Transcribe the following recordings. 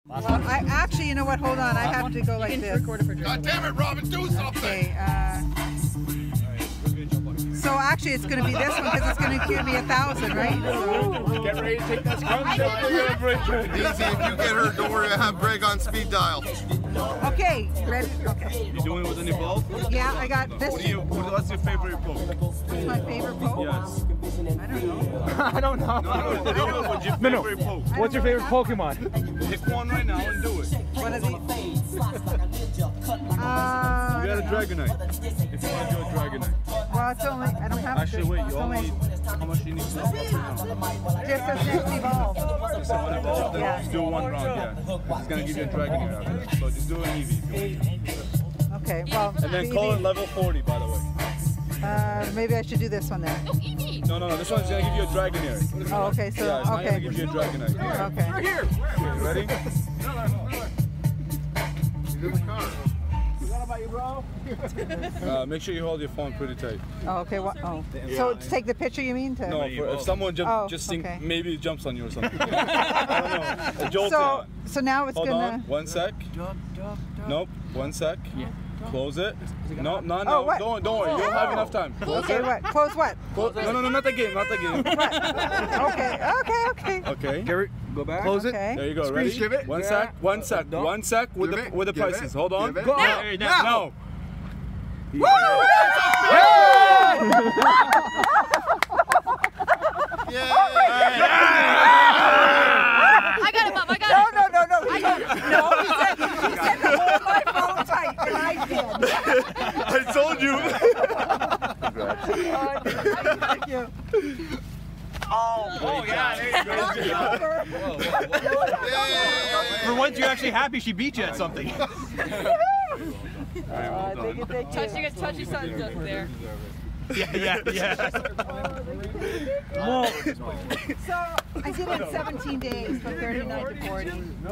Well, I actually, you know what? Hold on. I have to go like this. God damn it, Robin, do something! Okay. So actually, it's going to be this one because it's going to give me 1,000, right? So. Get ready to take that scrum shot. Easy, if you get hurt, don't worry, I have Greg on speed dial. Okay, ready? Okay. You doing it with any ball? Yeah, I got this. What's your favorite poke? What's my favorite poke? Yes. I don't know. I don't know. No, what's your favorite poke? What's your favorite Pokemon? Pick one right now and do it. What is it? You got a Dragonite. If you want to do a Dragonite. Well, it's only, I don't have Actually, to. wait, you only, how much do you need to know now? Just as next evolve. Just one evolve, then Yeah. just do one round, yeah. It's going to give you a Dragonite after that. So just do an Eevee. Okay, well. And then call it level 40, by the way. Maybe I should do this one there. No, this one's going to give you a Dragonair. Oh, okay, so, Yeah, it's not okay. going to give you a Dragonite. Okay. Right here. Okay, ready? He's in the car. Make sure you hold your phone pretty tight. Oh, okay. What? Oh. So to take the picture, you mean? To... No, if someone just think okay. maybe it jumps on you or something. I don't know. A jolt. So now it's Hold gonna. on. 1 sec. Nope. 1 sec. Yeah. Close it. No, Oh, what? Don't worry. You don't have enough time. Okay, what? Close what? No, not the game. Not the game. Okay. Okay. Gary, Go back. close it. Okay. There you go. Ready? Give it. 1 sec. 1 sec. 1 sec with the Give prices. it. Hold on. Give it. Go. Now. No. Woo! I got him up. I got him. No. He said to hold my phone tight, and I did. I told you. Thank you. Oh yeah, there you go. For once, you're actually happy she beat you at something. Touch, you guys touch each other up there. Yeah. So I did it in 17 days, from 39 to 40.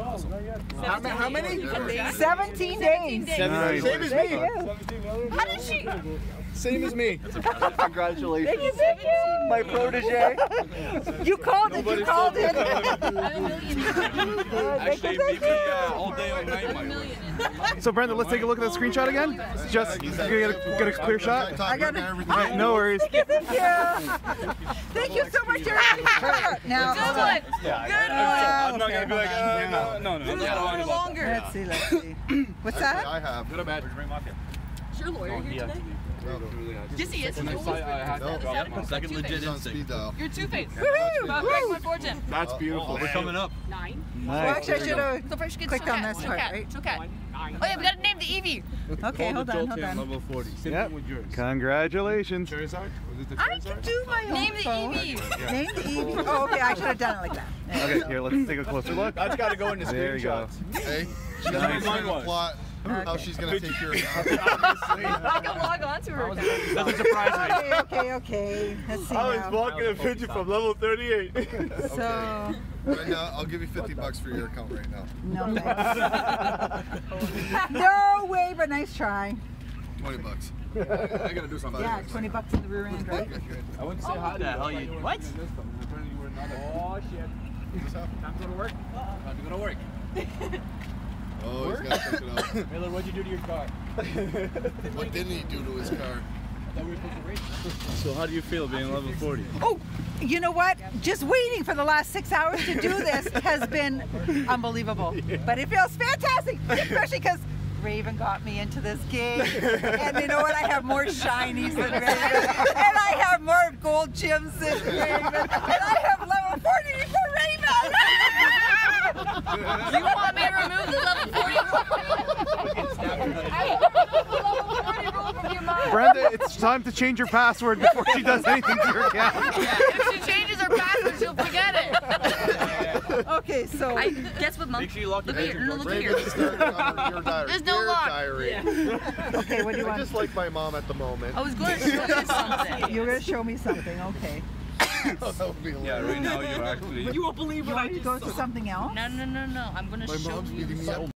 How many? 17 days. Same as There me. he is. How did she? Same as me. Congratulations. Thank you. My protege. You called it. You called it. I'm a million. Actually, maybe all day, all night, might. So Brenda, let's take a look at the screenshot again. Just get a clear shot. I got it. Right, no worries. Thank you. Thank you so much, everybody. Now, Good one. Good I'm one. not gonna be like, no. No longer. Let's see. What's that? I have. Good or bad? Is your lawyer here today? Yes, he is. Second legit He's on instinct. speed dial. You're Two-Face. Woohoo! About Greg my fortune. That's beautiful. We're coming up. 9. Well, actually, I should have So first you get clicked on this part, right? Okay. Oh yeah, we gotta name the Eevee. Okay, hold on. Level 40. Same Yep. thing with yours. Congratulations. Charizard? Was it the I Charizard? can do my own Name the phone. Eevee. Name the Eevee. Oh, okay. I should have done it like that. Okay, here, let's take a closer look. That's got to go in the There you go. Hey, she's Nice. trying to Mine plot how she's going to take care of it. I can log on to her account. Doesn't surprise me. Okay. Let's see I was now. blocking a picture from level 38. So, Right now, I'll give you $50 for your account right now. no thanks. No way, but nice try. $20. I gotta do something. Yeah, 20 bucks in the rear end, right? I went to say hi to hell you- what? Oh shit. Time to go to work? Time to go to work. Oh, he's got to check it out. Miller, what'd you do to your car? What didn't he do to his car? I thought we were supposed to race. So how do you feel being level 40? Oh, you know what? Just waiting for the last 6 hours to do this has been unbelievable. But it feels fantastic, especially because Raven got me into this game. And you know what? I have more shinies than Raven. And I have more gold gems than Raven. And I have level 40 for Raven. Do you want me to remove the level 40 rule? Level 40 rule from your mind. Brenda, it's time to change your password before she does anything to your account. If she changes her password, she'll forget it. Okay, so. I guess what month? Make sure you lock Look your at your, look at Raven, your. it's your diary. There's no Dear lock. diary. Okay, what do you want? Just like my mom at the moment. I was going to show you something. You're going to show me something, okay. That would be Yeah, hilarious. right now you're actually... You won't believe what I just go to something else? No. I'm going to My show mom's you beating me up.